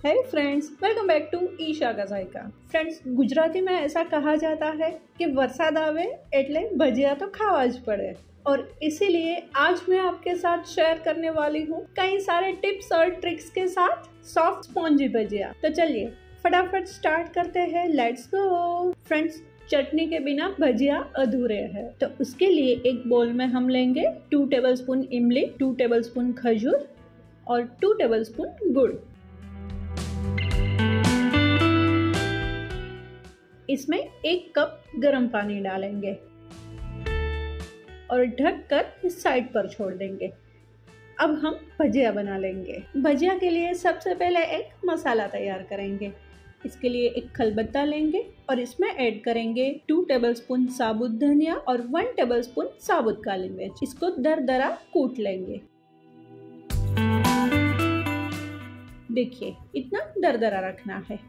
Hey friends, welcome back to Isha का जायका। Friends, Gujarati में ऐसा कहा जाता है कि वरसाद आवे एटले भजिया तो खावा ज पड़े, और इसीलिए आज मैं आपके साथ शेयर करने वाली हूँ कई सारे टिप्स और ट्रिक्स के साथ सॉफ्ट स्पॉन्जी भजिया। तो चलिए फटाफट स्टार्ट करते हैं, लेट्स गो। फ्रेंड्स, चटनी के बिना भजिया अधूरे हैं, तो उसके लिए एक बोल में हम लेंगे 2 टेबलस्पून इमली, 2 टेबलस्पून खजूर और 2 टेबलस्पून गुड़। इसमें 1 कप गर्म पानी डालेंगे और ढककर इस साइड पर छोड़ देंगे। अब हम भजिया बना लेंगे। भजिया के लिए सबसे पहले एक मसाला तैयार करेंगे। इसके लिए एक खलबत्ता लेंगे और इसमें ऐड करेंगे 2 टेबलस्पून साबुत धनिया और 1 टेबलस्पून साबुत काली मिर्च। इसको दरदरा कूट लेंगे। देखिए, इतना दरदरा रखना है।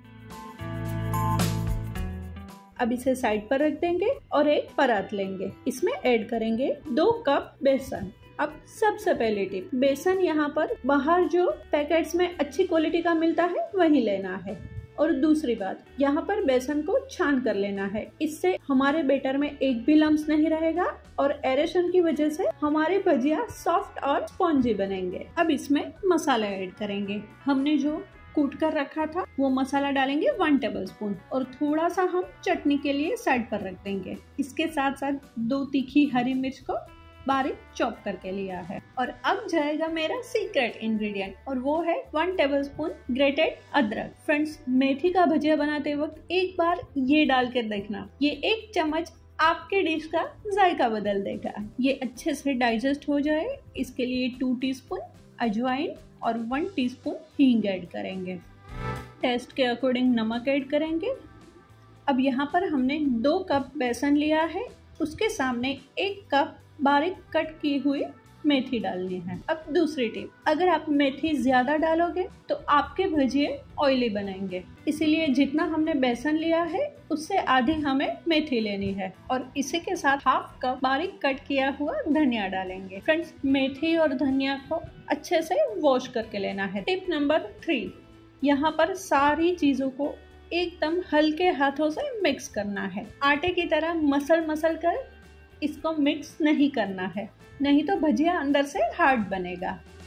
अब इसे साइड पर रख देंगे और एक परात लेंगे। इसमें ऐड करेंगे 2 कप बेसन। अब सबसे पहले टिप, बेसन यहाँ पर बाहर जो पैकेट्स में अच्छी क्वालिटी का मिलता है वही लेना है। और दूसरी बात, यहाँ पर बेसन को छान कर लेना है। इससे हमारे बैटर में एक भी लम्स नहीं रहेगा और एरेशन की वजह से हमारे भजिया सॉफ्ट और स्पॉन्जी बनेंगे। अब इसमें मसाला ऐड करेंगे। हमने जो कूट कर रखा था वो मसाला डालेंगे 1 टेबलस्पून और थोड़ा सा हम चटनी के लिए साइड पर रख देंगे। इसके साथ साथ 2 तीखी हरी मिर्च को बारीक चॉप करके लिया है। और अब जाएगा मेरा सीक्रेट इंग्रेडिएंट, और वो है 1 टेबलस्पून ग्रेटेड अदरक। फ्रेंड्स, मेथी का भजिया बनाते वक्त एक बार ये डाल कर देखना, ये 1 चम्मच आपके डिश का जायका बदल देगा। ये अच्छे से डाइजेस्ट हो जाए, इसके लिए 2 टीस्पून अजवाइन और 1 टीस्पून हींग ऐड करेंगे। टेस्ट के अकॉर्डिंग नमक ऐड करेंगे। अब यहाँ पर हमने 2 कप बेसन लिया है, उसके सामने 1 कप बारीक कट की हुई मेथी डालनी है। अब दूसरी टिप, अगर आप मेथी ज्यादा डालोगे तो आपके भजिए ऑयली बनेंगे, इसीलिए जितना हमने बेसन लिया है उससे आधी हमें मेथी लेनी है। और इसी के साथ 1/2 कप बारीक कट किया हुआ धनिया डालेंगे। फ्रेंड्स, मेथी और धनिया को अच्छे से वॉश करके लेना है। टिप नंबर 3, यहाँ पर सारी चीजों को एकदम हल्के हाथों से मिक्स करना है। आटे की तरह मसल कर इसको मिक्स नहीं करना है, नहीं तो भजिया अंदर से हार्ड बनेगा।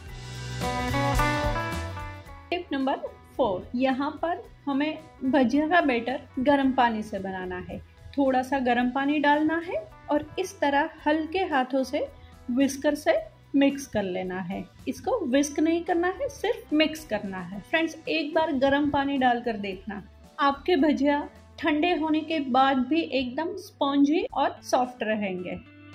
टिप नंबर 4, यहाँ पर हमें भजिया का बैटर गर्म पानी से बनाना है। थोड़ा सा गर्म पानी डालना है और इस तरह हल्के हाथों से विस्कर से मिक्स कर लेना है। इसको विस्क नहीं करना है, सिर्फ मिक्स करना है। फ्रेंड्स, एक बार गर्म पानी डालकर देखना, आपके भजिया ठंडे होने के बाद भी एकदम स्पॉन्जी और सॉफ्ट रहेंगे।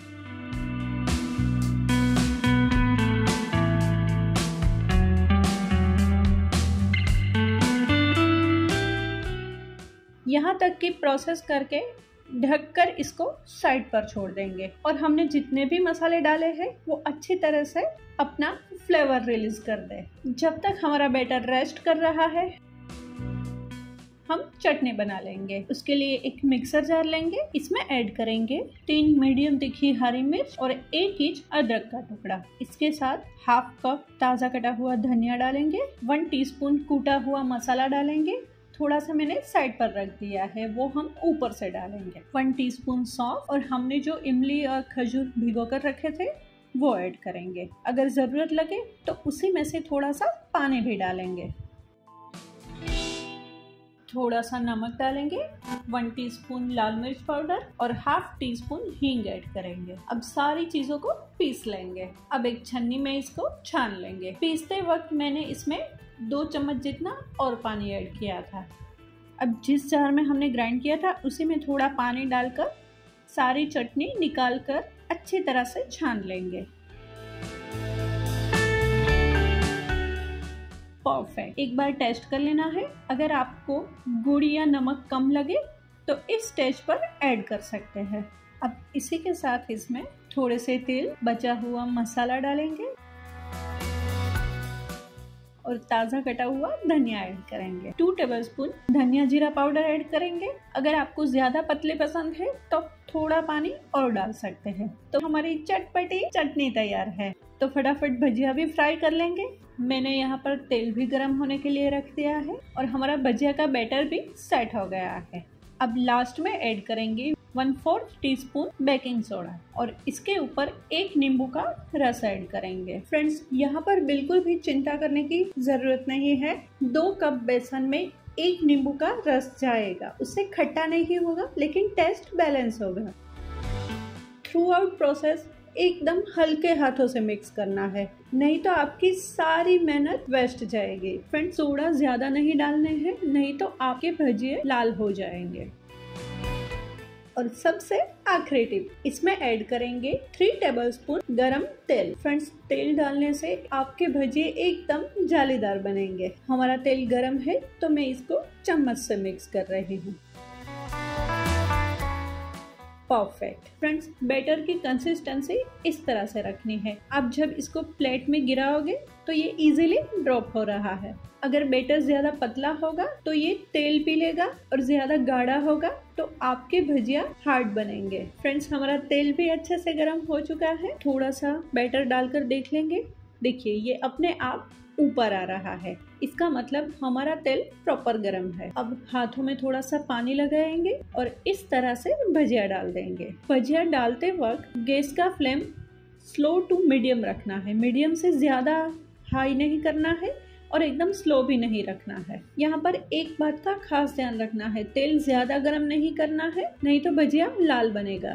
यहाँ तक की प्रोसेस करके ढककर इसको साइड पर छोड़ देंगे और हमने जितने भी मसाले डाले हैं वो अच्छी तरह से अपना फ्लेवर रिलीज कर दे। जब तक हमारा बैटर रेस्ट कर रहा है, हम चटनी बना लेंगे। उसके लिए एक मिक्सर जार लेंगे। इसमें ऐड करेंगे 3 मीडियम तीखी हरी मिर्च और 1 इंच अदरक का टुकड़ा। इसके साथ 1/2 कप ताजा कटा हुआ धनिया डालेंगे। 1 टीस्पून कूटा हुआ मसाला डालेंगे। थोड़ा सा मैंने साइड पर रख दिया है, वो हम ऊपर से डालेंगे। 1 टीस्पून सौंफ और हमने जो इमली और खजूर भिगो कर रखे थे वो ऐड करेंगे। अगर जरूरत लगे तो उसी में से थोड़ा सा पानी भी डालेंगे। थोड़ा सा नमक डालेंगे, 1 टीस्पून लाल मिर्च पाउडर और 1/2 टीस्पून हींग ऐड करेंगे। अब सारी चीजों को पीस लेंगे। अब एक छन्नी में इसको छान लेंगे। पीसते वक्त मैंने इसमें 2 चम्मच जितना और पानी ऐड किया था। अब जिस जार में हमने ग्राइंड किया था उसी में थोड़ा पानी डालकर सारी चटनी निकाल कर अच्छी तरह से छान लेंगे। परफेक्ट। एक बार टेस्ट कर लेना है। अगर आपको गुड़ या नमक कम लगे तो इस स्टेज पर ऐड कर सकते हैं। अब इसी के साथ इसमें थोड़े से तेल, बचा हुआ मसाला डालेंगे और ताजा कटा हुआ धनिया ऐड करेंगे। 2 टेबलस्पून धनिया जीरा पाउडर ऐड करेंगे। अगर आपको ज्यादा पतले पसंद है तो थोड़ा पानी और डाल सकते हैं। तो हमारी चटपटी चटनी तैयार है। तो फटाफट भजिया भी फ्राई कर लेंगे। मैंने यहाँ पर तेल भी गर्म होने के लिए रख दिया है और हमारा भजिया का बैटर भी सेट हो गया है। अब लास्ट में ऐड करेंगे 1/4 टीस्पून बेकिंग सोडा और इसके ऊपर 1 नींबू का रस ऐड करेंगे। फ्रेंड्स, यहाँ पर बिल्कुल भी चिंता करने की जरूरत नहीं है। 2 कप बेसन में 1 नींबू का रस जाएगा, उससे खट्टा नहीं होगा लेकिन टेस्ट बैलेंस होगा। थ्रू आउट प्रोसेस एकदम हल्के हाथों से मिक्स करना है, नहीं तो आपकी सारी मेहनत वेस्ट जाएगी। फ्रेंड्स, सोडा ज्यादा नहीं डालने हैं, नहीं तो आपके भजिए लाल हो जाएंगे। और सबसे आखिरी टिप, इसमें ऐड करेंगे 3 टेबलस्पून गरम तेल। फ्रेंड्स, तेल डालने से आपके भजिए एकदम जालीदार बनेंगे। हमारा तेल गरम है तो मैं इसको चम्मच से मिक्स कर रही हूँ। परफेक्ट। फ्रेंड्स, बैटर की कंसिस्टेंसी इस तरह से रखनी है। आप जब इसको प्लेट में गिराओगे तो ये इजीली ड्रॉप हो रहा है। अगर बैटर ज्यादा पतला होगा तो ये तेल पी लेगा और ज्यादा गाढ़ा होगा तो आपके भजिया हार्ड बनेंगे। फ्रेंड्स, हमारा तेल भी अच्छे से गर्म हो चुका है। थोड़ा सा बैटर डालकर देख लेंगे। देखिए, ये अपने आप ऊपर आ रहा है, इसका मतलब हमारा तेल प्रॉपर गरम है। अब हाथों में थोड़ा सा पानी लगाएंगे और इस तरह से भजिया डाल देंगे। भजिया डालते वक्त गैस का फ्लेम स्लो टू मीडियम रखना है। मीडियम से ज्यादा हाई नहीं करना है और एकदम स्लो भी नहीं रखना है। यहाँ पर एक बात का खास ध्यान रखना है, तेल ज्यादा गर्म नहीं करना है, नहीं तो भजिया लाल बनेगा।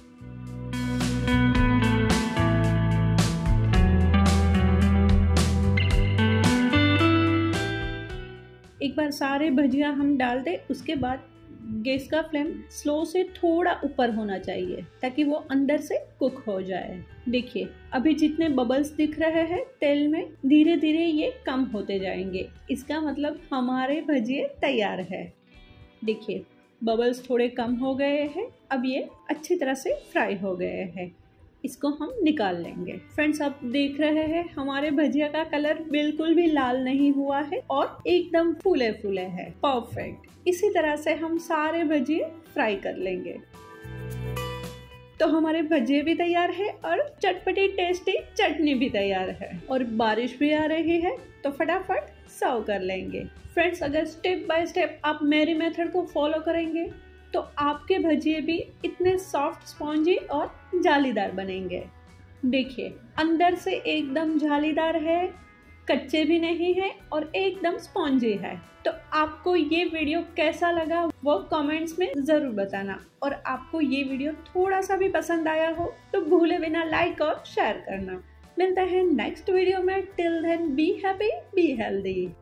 एक बार सारे भजिया हम डाल दें, उसके बाद गैस का फ्लेम स्लो से थोड़ा ऊपर होना चाहिए ताकि वो अंदर से कुक हो जाए। देखिए, अभी जितने बबल्स दिख रहे हैं तेल में, धीरे धीरे ये कम होते जाएंगे। इसका मतलब हमारे भजिए तैयार है। देखिए, बबल्स थोड़े कम हो गए हैं। अब ये अच्छी तरह से फ्राई हो गए हैं। इसको हम निकाल लेंगे। फ्रेंड्स, आप देख रहे हैं हमारे भजिया का कलर बिल्कुल भी लाल नहीं हुआ है और एकदम फूले फूले है। परफेक्ट। इसी तरह से हम सारे भजिए फ्राई कर लेंगे। तो हमारे भजिए भी तैयार है और चटपटी टेस्टी चटनी भी तैयार है और बारिश भी आ रही है तो फटाफट सर्व कर लेंगे। फ्रेंड्स, अगर स्टेप बाय स्टेप आप मेरी मेथड को फॉलो करेंगे तो आपके भजिए भी इतने सॉफ्ट, स्पॉन्जी और जालीदार बनेंगे। देखिए, अंदर से एकदम जालीदार है, कच्चे भी नहीं है और एकदम स्पॉन्जी है। तो आपको ये वीडियो कैसा लगा वो कमेंट्स में जरूर बताना और आपको ये वीडियो थोड़ा सा भी पसंद आया हो तो भूले बिना लाइक और शेयर करना। मिलता है नेक्स्ट वीडियो में। Till then be happy, be healthy.